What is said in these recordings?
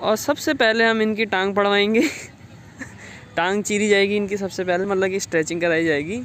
और सबसे पहले हम इनकी टांग पड़वाएंगे। टांग चीरी जाएगी इनकी सबसे पहले, मतलब कि स्ट्रेचिंग कराई जाएगी।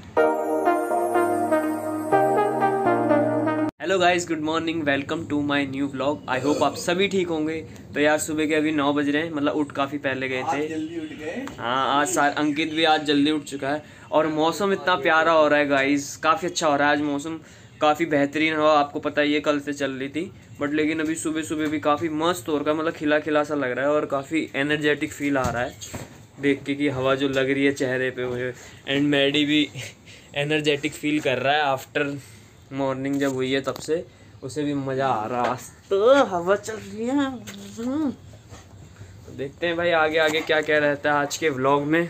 Hello guys, good morning, welcome to my new vlog. I hope आप सभी ठीक होंगे। तो यार सुबह के अभी 9 बज रहे हैं, मतलब उठ काफ़ी पहले गए थे। जल्दी उठ गए। हाँ, आज अंकित भी आज जल्दी उठ चुका है। और मौसम इतना प्यारा हो रहा है गाइस, काफ़ी अच्छा हो रहा है आज मौसम, काफ़ी बेहतरीन हवा। आपको पता ही है कल से चल रही थी, बट लेकिन अभी सुबह सुबह भी काफ़ी मस्त हो रहा है, मतलब खिला खिला सा लग रहा है और काफ़ी एनर्जेटिक फील आ रहा है देख के कि हवा जो लग रही है चेहरे पे हुए। एंड मैडी भी एनर्जेटिक फील कर रहा है आफ्टर मॉर्निंग जब हुई है, तब से उसे भी मज़ा आ रहा है। तो हवा चल रही है। तो देखते हैं भाई आगे आगे क्या क्या रहता है आज के व्लॉग में।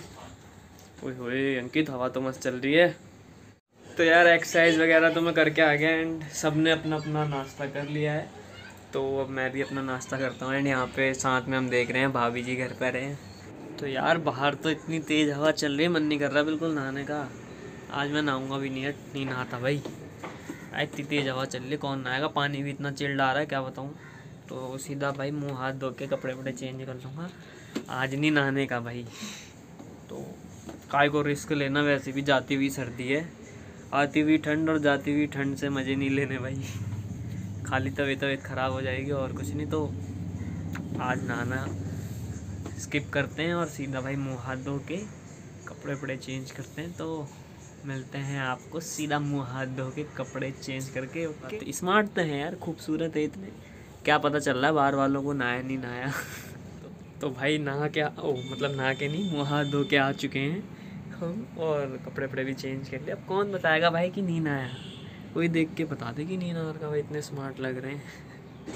ओए अंकित, हवा तो मस्त चल रही है। तो यार एक्सरसाइज वगैरह तो मैं करके आ गया एंड सब ने अपना अपना नाश्ता कर लिया है। तो अब मैं भी अपना नाश्ता करता हूँ। एंड यहाँ पे साथ में हम देख रहे हैं भाभी जी घर पर हैं। तो यार बाहर तो इतनी तेज़ हवा चल रही है, मन नहीं कर रहा बिल्कुल नहाने का। आज मैं नहाऊंगा भी नहीं, नहीं नहाता भाई। इतनी तेज़ हवा चल रही है, कौन नहाएगा। पानी भी इतना चिल्ड आ रहा है क्या बताऊँ। तो सीधा भाई मुंह हाथ धो के कपड़े वपड़े चेंज कर लूँगा, आज नहीं नहाने का भाई। तो काय को रिस्क लेना, वैसे भी जाती हुई सर्दी है, आती हुई ठंड, और जाती हुई ठंड से मज़े नहीं लेने भाई। खाली तबीयत ख़राब हो जाएगी और कुछ नहीं। तो आज नहाना स्किप करते हैं और सीधा भाई मुंह हाथ धो के कपड़े वपड़े चेंज करते हैं। तो मिलते हैं आपको सीधा मुंह हाथ धो के कपड़े चेंज करके। ओके, स्मार्ट तो है यार, खूबसूरत है इतने, क्या पता चल रहा है बाहर वालों को नहाया नहीं नहाया। तो भाई नहा के मतलब नहा के नहीं, मुँह हाथ धो के आ चुके हैं हम, और कपड़े वपड़े भी चेंज कर लिए। अब कौन बताएगा भाई कि नहीं नहाया, कोई देख के बता दे कि नहीं नहा रहा भाई, इतने स्मार्ट लग रहे हैं।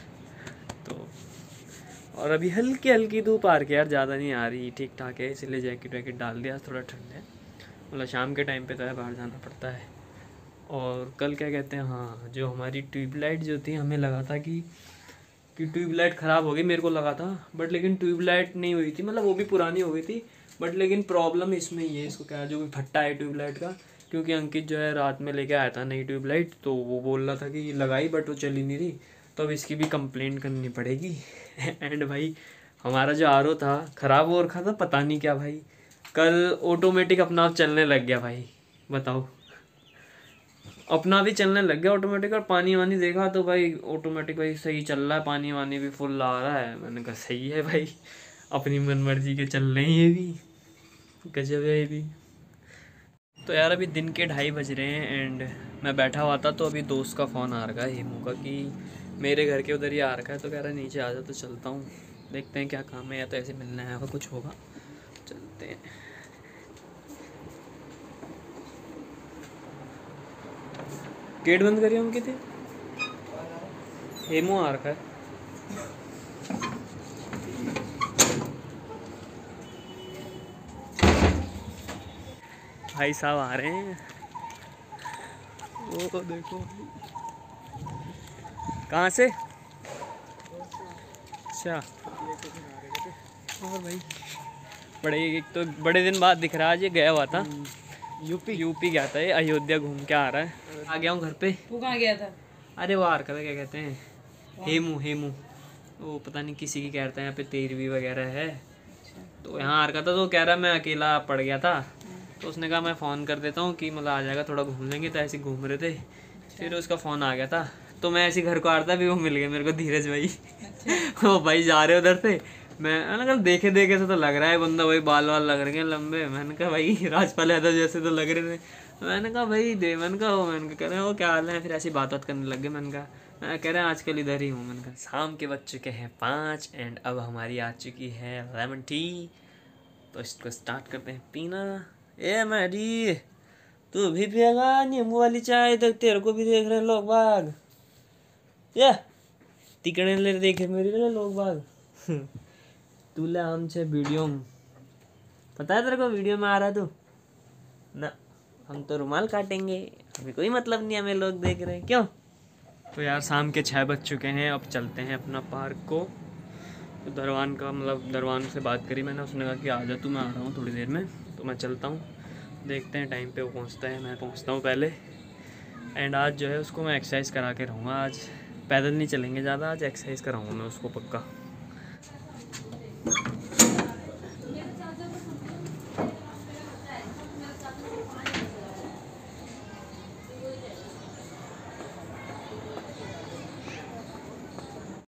तो और अभी हल्की हल्की धूप आ रही है यार, ज़्यादा नहीं आ रही, ठीक ठाक है, इसलिए जैकेट वैकेट डाल दिया, थोड़ा ठंड है। मतलब शाम के टाइम पे तो है बाहर जाना पड़ता है। और कल क्या कहते हैं, हाँ, जो हमारी ट्यूबलाइट जो थी, हमें लगा था कि ट्यूबलाइट ख़राब हो गई, मेरे को लगा था, बट लेकिन ट्यूबलाइट नहीं हुई थी, मतलब वो भी पुरानी हो गई थी। बट लेकिन प्रॉब्लम इसमें ये, इसको क्या जो भी फट्टा है ट्यूबलाइट का, क्योंकि अंकित जो है रात में लेके आया था नई ट्यूबलाइट, तो वो बोल रहा था कि लगाई बट वो चली नहीं रही। तो अब इसकी भी कंप्लेंट करनी पड़ेगी। एंड भाई हमारा जो आरओ था ख़राब हो रखा था, पता नहीं क्या भाई, कल ऑटोमेटिक अपना आप चलने लग गया भाई, बताओ, अपना भी चलने लग गया ऑटोमेटिक। और पानी वानी देखा तो भाई ऑटोमेटिक भाई सही चल रहा है, पानी वानी भी फुल आ रहा है। मैंने कहा सही है भाई, अपनी मन मर्जी के चल रहे हैं ये भी, गजब है ये भी। तो यार अभी दिन के 2:30 बज रहे हैं एंड मैं बैठा हुआ था, तो अभी दोस्त का फ़ोन आ रखा है हेमू का कि मेरे घर के उधर ही आ रखा है। तो कह रहा है नीचे आ जा, तो चलता हूँ, देखते हैं क्या काम है, या तो ऐसे मिलना है, कुछ होगा, चलते हैं। गेट बंद करिए उनके थे, हेमू आ रखा है। भाई साहब आ रहे हैं, वो तो देखो। कहाँ से? अच्छा, और भाई एक तो बड़े दिन बाद दिख रहा है। आज ये गया हुआ था यूपी गया था, ये अयोध्या घूम के आ रहा है। आ गया हूँ घर पे। वो कहाँ गया था? अरे वो आ रखा था, क्या कहते हैं, हेमू, वो पता नहीं किसी की कहता है, यहाँ पे 13वीं वगैरह है, तो यहाँ आ रखा था। तो कह रहा मैं अकेला पड़ गया था, तो उसने कहा मैं फ़ोन कर देता हूँ कि मतलब आ जाएगा, थोड़ा घूम लेंगे। तो ऐसे घूम रहे थे, फिर उसका फ़ोन आ गया था, तो मैं ऐसे घर को आ रहा था, भी वो मिल गया मेरे को, धीरज भाई। वो भाई जा रहे उधर से, मैंने कहा देखे से तो लग रहा है बंदा, वही बाल वाल लग रहे हैं लंबे। मैंने कहा भाई राजपाल यादव जैसे तो लग रहे थे। मैंने कहा भाई दे, मैंने कह रहे हो क्या हाल है, फिर ऐसी बात करने लग गए। मैंने कहा कह रहे हैं आजकल इधर ही हूँ। मैंने कहा शाम के बज चुके हैं 5 एंड अब हमारी आ चुकी है लेमन टी, तो इसको स्टार्ट करते हैं पीना। ए मैडी, तू भी पिएगा नींबू वाली चाय? तो तेरे को भी देख रहे हैं लोग बाग, या तिकड़े ले देखे मेरे ले लोग बाग। तू ले हमसे वीडियो में, पता है तेरे को वीडियो में आ रहा है तू ना, हम तो रुमाल काटेंगे, हमें कोई मतलब नहीं, हमें लोग देख रहे हैं क्यों। तो यार शाम के 6 बज चुके हैं, अब चलते हैं अपना पार्क को। तो दरवान का मतलब दरवान से बात करी मैंने, उसने कहा कि आ जा तू, मैं आ रहा हूँ थोड़ी देर में। तो मैं चलता हूँ, देखते हैं टाइम पे वो पहुँचता है, मैं पहुँचता हूँ पहले। एंड आज जो है उसको मैं एक्सरसाइज करा के रहूँगा। आज पैदल नहीं चलेंगे ज़्यादा, आज एक्सरसाइज कराऊँगा मैं उसको पक्का।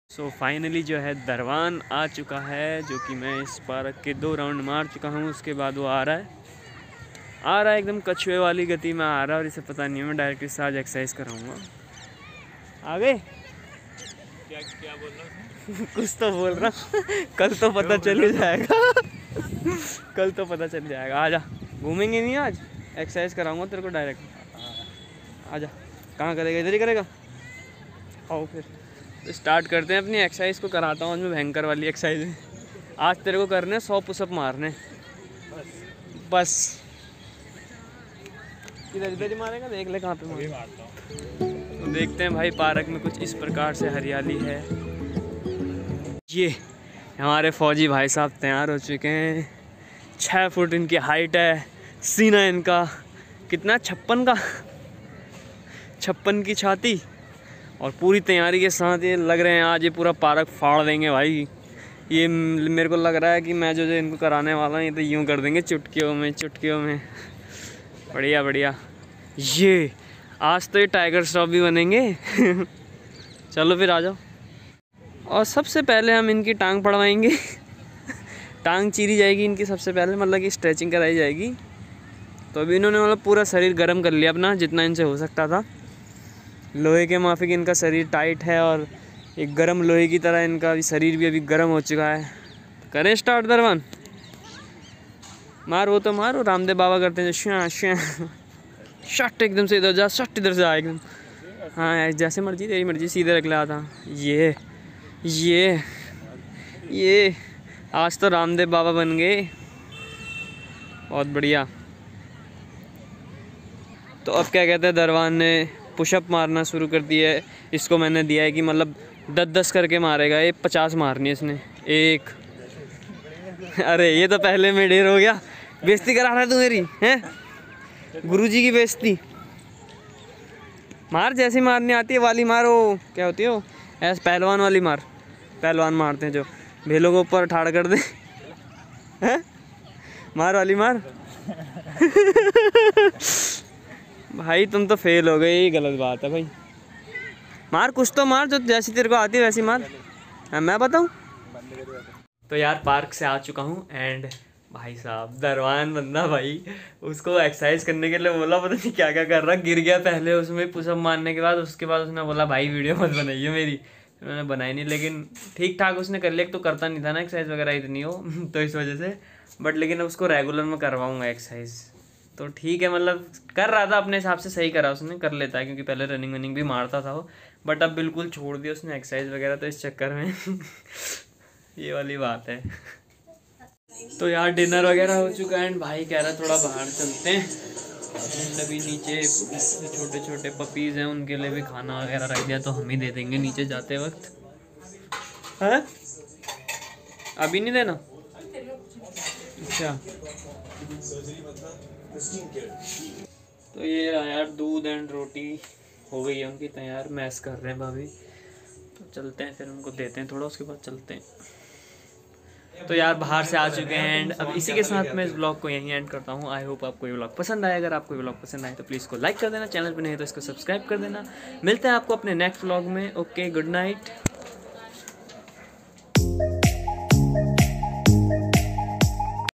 सो फाइनली जो है दरवान आ चुका है, जो कि मैं इस पार्क के 2 राउंड मार चुका हूँ। उसके बाद वो आ रहा है एकदम कछुए वाली गति में आ रहा है, और इसे पता नहीं है मैं डायरेक्ट इससे आज एक्सरसाइज कराऊँगा। आगे क्या बोल रहा कुछ तो बोल रहा कल तो पता चल ही जाएगा कल तो पता चल जाएगा। आजा, घूमेंगे नहीं आज, एक्सरसाइज कराऊँगा तेरे को डायरेक्ट। आजा, कहाँ करेगा? इधर ही करेगा। आओ फिर तो स्टार्ट करते हैं अपनी एक्सरसाइज को। कराता हूँ आज मैं भयंकर वाली एक्सरसाइज है। आज तेरे को करने 100 पुशअप मारने बस। इधर ही मारेगा, देख ले कहाँ पे मारता हूँ। तो देखते हैं भाई, पार्क में कुछ इस प्रकार से हरियाली है। ये हमारे फौजी भाई साहब तैयार हो चुके हैं। 6 फुट इनकी हाइट है, सीना इनका कितना 56 की छाती, और पूरी तैयारी के साथ ये लग रहे हैं आज ये पूरा पार्क फाड़ देंगे भाई। ये मेरे को लग रहा है कि मैं जो इनको कराने वाला हूँ ये तो यूँ कर देंगे चुटकियों में। बढ़िया बढ़िया। ये आज तो ये टाइगर श्रॉफ भी बनेंगे चलो फिर आ जाओ। और सबसे पहले हम इनकी टांग पड़वाएंगे टांग चीरी जाएगी इनकी सबसे पहले, मतलब कि स्ट्रेचिंग कराई जाएगी। तो अभी इन्होंने मतलब पूरा शरीर गर्म कर लिया अपना, जितना इनसे हो सकता था। लोहे के माफिक इनका शरीर टाइट है, और एक गर्म लोहे की तरह इनका भी शरीर भी अभी गर्म हो चुका है। करें स्टार्ट दरवान? मार, वो तो मारो, रामदेव बाबा करते हैं शट एकदम से इधर जा, शट इधर से आ एकदम। हाँ जैसे मर्जी, तेरी मर्जी, सीधे रख लिया था। ये आज तो रामदेव बाबा बन गए, बहुत बढ़िया। तो अब क्या कहते हैं, दरवान ने पुशअप मारना शुरू कर दिया है। इसको मैंने दिया है कि मतलब 10-10 करके मारेगा। ये 50 मारनी है इसने। एक अरे ये तो पहले में ढेर हो गया। बेइज्जती करा रहा है तू मेरी, हैं? गुरुजी की बेइज्जती। मार, जैसी मारनी आती है वाली मार। वो क्या होती है वो, ऐसे पहलवान वाली मार। पहलवान मारते हैं जो भेलों को ऊपर ठाड़ कर दे हैं? मार वाली मार भाई तुम तो फेल हो गए, ये गलत बात है भाई। मार, कुछ तो मार, जो जैसी तेरे को आती है वैसी मार। मैं बताऊँ? तो यार पार्क से आ चुका हूँ, एंड भाई साहब दरवान बंदा भाई, उसको एक्सरसाइज करने के लिए बोला, पता नहीं क्या क्या कर रहा, गिर गया पहले उसमें पुशअप मारने के बाद। उसके बाद उसने बोला भाई वीडियो मत बनाइए मेरी। मैंने बनाई नहीं, लेकिन ठीक ठाक उसने कर लिया। तो करता नहीं था ना एक्सरसाइज वगैरह इतनी हो तो इस वजह से। बट लेकिन अब उसको रेगुलर में करवाऊँगा एक्सरसाइज, तो ठीक है। मतलब कर रहा था अपने हिसाब से, सही करा उसने, कर लेता है, क्योंकि पहले रनिंग वनिंग भी मारता था वो। बट अब बिल्कुल छोड़ दिया उसने एक्सरसाइज वगैरह, तो इस चक्कर में ये वाली बात है। तो यार डिनर वगैरह हो चुका है, एंड भाई कह रहा थोड़ा बाहर चलते हैं। अभी नीचे छोटे छोटे पपीज़ हैं, उनके लिए भी खाना वगैरह रख दिया, तो हम ही दे देंगे नीचे जाते वक्त। है अभी नहीं देना? अच्छा, तो ये यार दूध एंड रोटी हो गई है उनकी तैयार, मैस कर रहे हैं भाभी। तो चलते हैं फिर, उनको देते हैं थोड़ा, उसके बाद चलते हैं। तो यार बाहर से आ चुके हैं, एंड अब इसी के साथ मैं इस ब्लॉग को यहीं एंड करता हूँ। आई होप आपको ये ब्लॉग पसंद आए। अगर आपको ये ब्लॉग पसंद आए तो प्लीज़ को लाइक कर देना, चैनल पर नहीं है तो इसको सब्सक्राइब कर देना। मिलते हैं आपको अपने नेक्स्ट ब्लॉग में। Okay, good night.